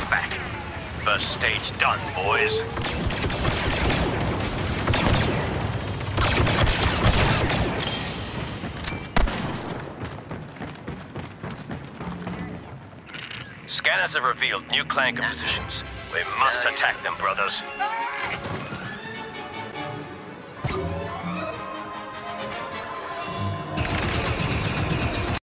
back. First stage done, boys. Scanners have revealed new clanker positions. We must attack them, brothers.